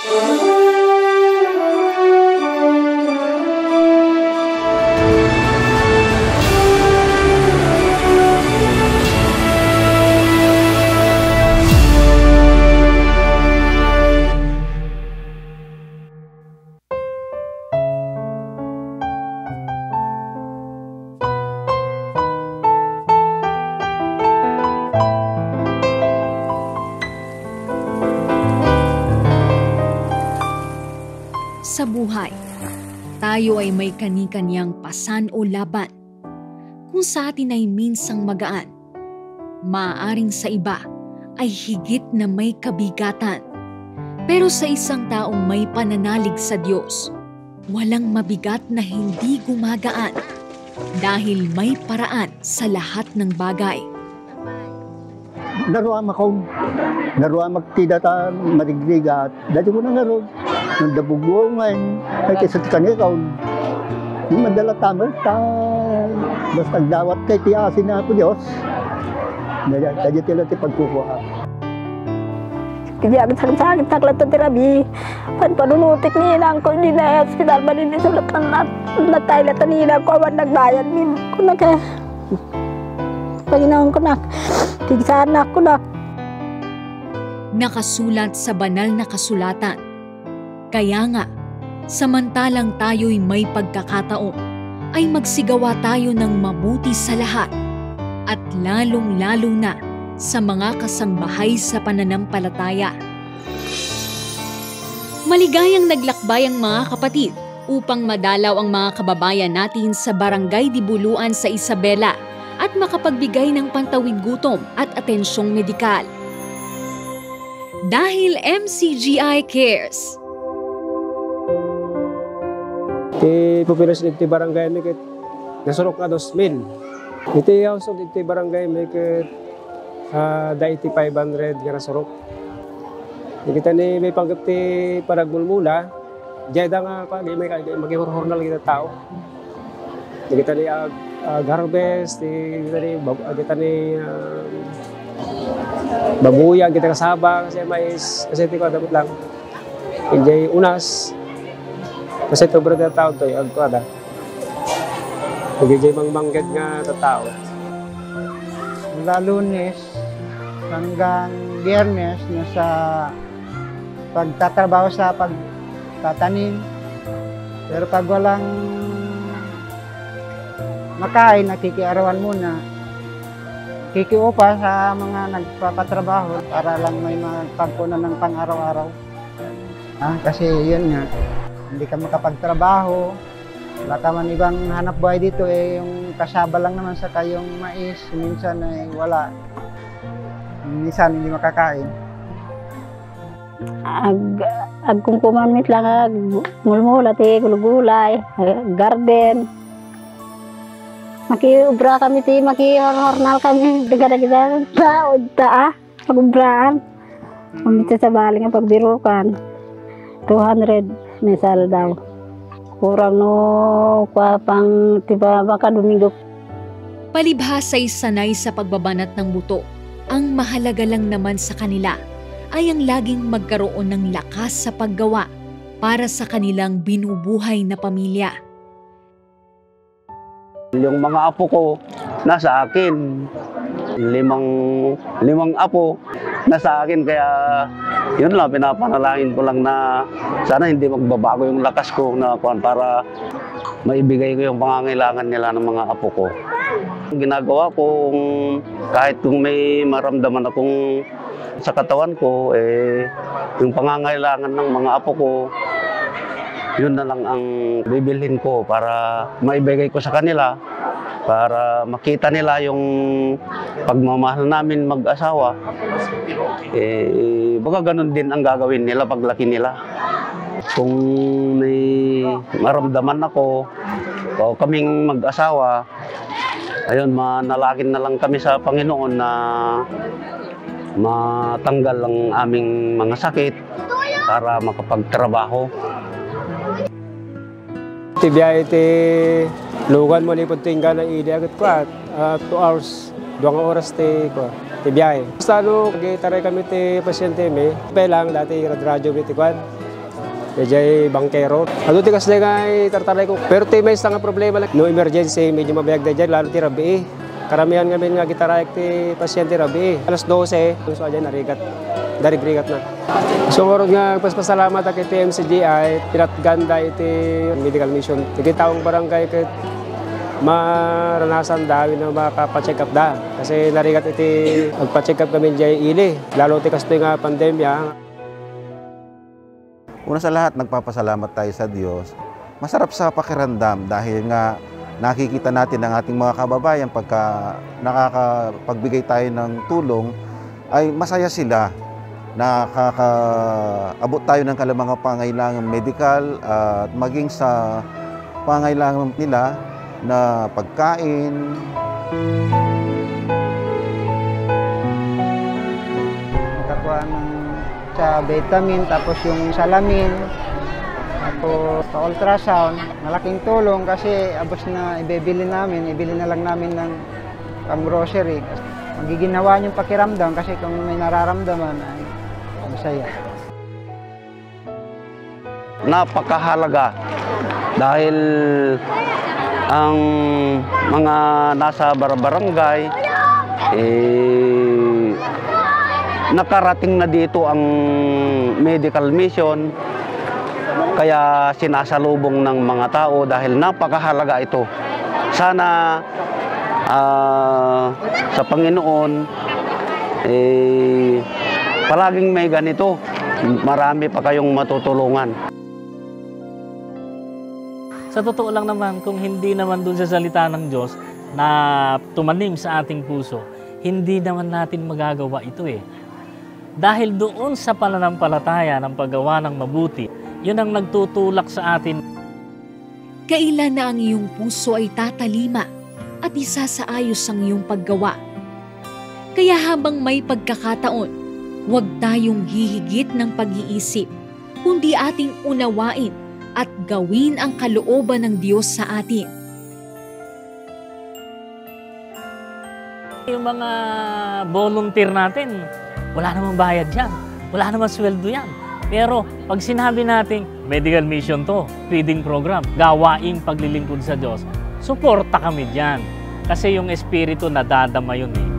Sa buhay, tayo ay may kani-kaniyang pasan o laban. Kung sa atin ay minsang magaan, maaaring sa iba ay higit na may kabigatan. Pero sa isang taong may pananalig sa Diyos, walang mabigat na hindi gumagaan dahil may paraan sa lahat ng bagay. Naruan ako, naruan magtidata, marigrigat, dati ko na naroon. Nung dabugwongan, ay kaysa kanikaw, yung madala tamar, basta dawat kay tiyasin na po Diyos, kaya tila ti pagkukuha. Kaya sakit-sakit taklat na tirabi, panunutik nila ko, hindi na hospital, hindi sulat na tayo na nila ko, awan nagbayan, min ko na kaya, Panginoon ko na, tigsahan na ko na. Nakasulat sa banal na kasulatan. Kaya nga, samantalang tayo'y may pagkakataon, ay magsigawa tayo ng mabuti sa lahat at lalong-lalo na sa mga kasambahay sa pananampalataya. Maligayang naglakbay ang mga kapatid upang madalaw ang mga kababayan natin sa Barangay Dibuluan sa Isabela at makapagbigay ng pantawid gutom at atensyong medikal. Dahil MCGI Cares, iti populasyon iti barangay may ket nasurok nga 2,000. Iti hausog iti barangay may ket da iti 500 nga nasurok. Kita ni may panggap ti paragmulmula, jayda nga pag may magihorhornal kita tao. Kita ni harvest, kita ni babuya, kita cassava kasi mais, kasi iti ko dapat lang. Hindi unas. Kasi ito brother tao ito, yung agkwada. Hindi mangmanggad nga tao. Mula Lunes hanggang Biyernes nasa pagtatrabaho sa pagtatanim. Pero pag walang makain, nakikiarawan muna. Kikiupa sa mga nagpapatrabaho para lang may magpagpunan ng pang-araw-araw. Kasi yun nga. Hindi ka makapagtrabaho, wala ka man ibang hanap buhay dito, yung cassava lang naman sa kayong mais, minsan ay wala, minsan hindi makakain. Kung kumamit lang, mulmula, gulay, garden. Makiubra kami, makihornal kami, daga-daga, pag-ubraan. Kumita sa baling ang pagbirukan, 200. Mesal daw. Kurang no, pang tiba baka Domingo. Palibhasa'y sanay sa pagbabanat ng buto. Ang mahalaga lang naman sa kanila ay ang laging magkaroon ng lakas sa paggawa para sa kanilang binubuhay na pamilya. Yung mga apo ko nasa akin. Limang apo nasa akin, kaya yun lang, pinapanalangin ko lang na sana hindi magbabago yung lakas ko na para maibigay ko yung pangangailangan nila ng mga apo ko. Ginagawa ko, kahit kung may maramdaman akong sa katawan ko, yung pangangailangan ng mga apo ko, yun na lang ang bibilhin ko para maibigay ko sa kanila, para makita nila yung pagmamahal namin mag-asawa. Baka ganun din ang gagawin nila paglaki nila. Kung may maramdaman ako o kaming mag-asawa, ayun, manalangin na lang kami sa Panginoon na matanggal ang aming mga sakit para makapagtrabaho. Iti biyahe iti lugan mo ni putingga na ide agad ko at 2 hours, 2 oras ti biyahe. Basta ano, taray kami ti pasyente mi, lang dati radyo mi ti kwan. Diyay bangkero. Ano ti kas ngay tartaray ko. Pero ti may nga problema lang. No emergency, medyo mabayag diyay, lalo ti rabi. Karamihan nga nga gitarayak ti pasyente rabi. Alas 12, so dyan narigat. Darigrigat na. So morog nga paspasalamat ak iti MCGI, pinatganda iti medical mission. Iti taong barangay ket maranasan dawin na makapacheck up da. Kasi narigat iti magpacheck up kami diyay ili. Lalo ti kastoy nga pandemya. Una sa lahat, nagpapasalamat tayo sa Diyos. Masarap sa pakiramdam dahil nga nakikita natin ang ating mga kababayan pagka nakakapagbigay tayo ng tulong, ay masaya sila. Nakakaabot tayo ng mga pangailangan medical at maging sa pangailangan nila na pagkain. Nakakuha ng sa vitamin, tapos yung salamin, tapos sa ultrasound. Malaking tulong kasi abos na ibili na lang namin ng pang-grocery. Magiginawa yung pakiramdam kasi kung may nararamdaman ay masaya. Napakahalaga dahil ang mga nasa barangay nakarating na dito ang medical mission, kaya sinasalubong ng mga tao dahil napakahalaga ito. Sana sa Panginoon palaging may ganito, marami pa kayong matutulungan. Sa totoo lang naman, kung hindi naman dun sa salita ng Diyos na tumanim sa ating puso, hindi naman natin magagawa ito eh. Dahil doon sa pananampalataya ng paggawa ng mabuti, yun ang nagtutulak sa atin. Kailan na ang iyong puso ay tatalima at isasaayos ang iyong paggawa. Kaya habang may pagkakataon, huwag tayong hihigit ng pag-iisip, kundi ating unawain at gawin ang kalooban ng Diyos sa atin. Yung mga volunteer natin, wala namang bayad yan. Wala namang sweldo yan. Pero pag sinabi natin, medical mission to, feeding program, gawaing paglilingkod sa Diyos, suporta kami dyan. Kasi yung espiritu nadadama yun eh.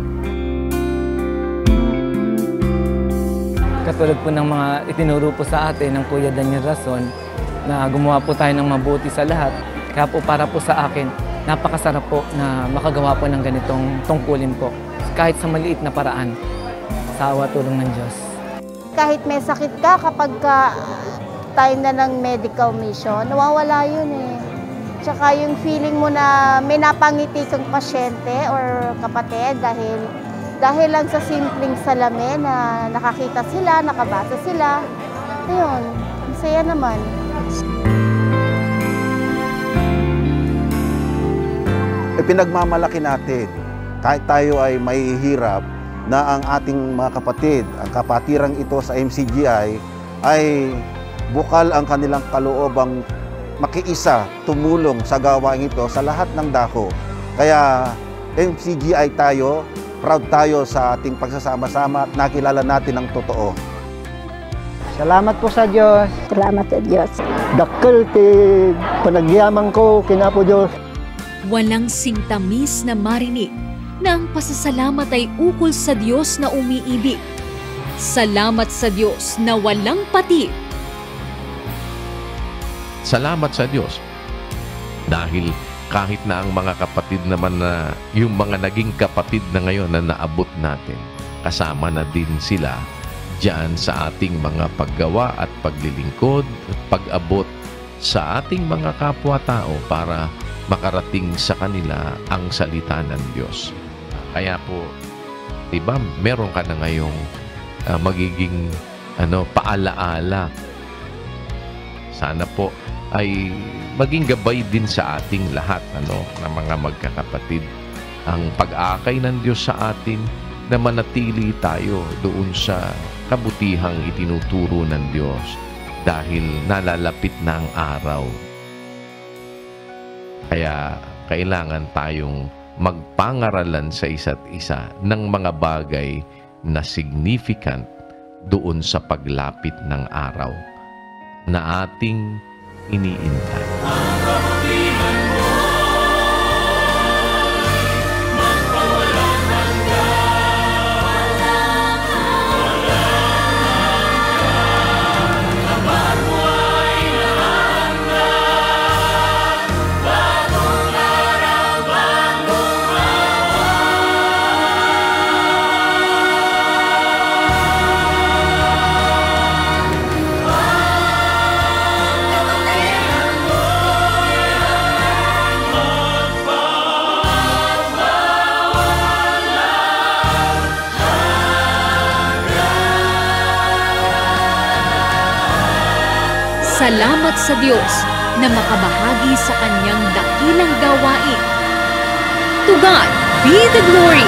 Katulad po ng mga itinuro po sa atin ng Kuya Daniel Rason, na gumawa po tayo ng mabuti sa lahat. Kaya po para po sa akin, napakasarap po na makagawa po ng ganitong tungkulin po. Kahit sa maliit na paraan. Sa awa tulong ng Diyos. Kahit may sakit ka, kapag tayo na ng medical mission, nawawala yun eh. Tsaka yung feeling mo na may napangiti kang pasyente or kapatid dahil lang sa simpleng salamin na nakakita sila, nakabasa sila. Ayun, masaya naman. Pinagmamalaki natin, kahit tayo ay mahihirap, na ang ating mga kapatid, ang kapatirang ito sa MCGI, ay bukal ang kanilang kaloobang makiisa, tumulong sa gawain ito sa lahat ng dako. Kaya MCGI tayo, proud tayo sa ating pagsasama-sama at nakilala natin ang totoo. Salamat po sa Diyos. Salamat sa Diyos. Dakkel ti panagyaman ko kinapo Diyos. Walang singtamis na marinig na ang pasasalamat ay ukol sa Diyos na umiibig. Salamat sa Diyos na walang patid. Salamat sa Diyos dahil kahit na ang mga kapatid naman na yung mga naging kapatid na ngayon na naabot natin, kasama na din sila diyan sa ating mga paggawa at paglilingkod at pag-abot sa ating mga kapwa-tao para makarating sa kanila ang salita ng Diyos. Kaya po, diba, meron ka na ngayong magiging paalaala. Sana po ay maging gabay din sa ating lahat na mga magkakapatid. Ang pag-akay ng Diyos sa atin na manatili tayo doon sa kabutihang itinuturo ng Diyos dahil nalalapit na ang araw. Kaya kailangan tayong magpangaralan sa isa't isa ng mga bagay na significant doon sa paglapit ng araw. na ating iniintay. Salamat sa Diyos na makabahagi sa kanyang dakilang gawain. To God be the glory!